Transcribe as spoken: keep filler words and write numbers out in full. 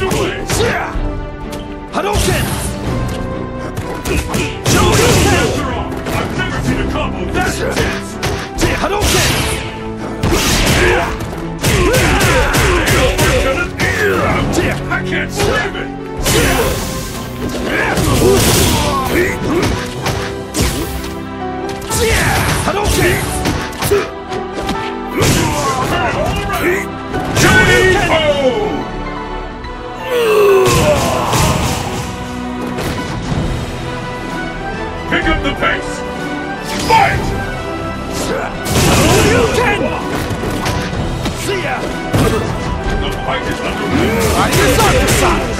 underway! Hadouken! After all, I've never seen a combo that intense! Hadouken! I can't save it! Hadouken! Johnny-O! Pick up the pace! Fight! Hadouken! See ya! The fight is underway! I decide to side!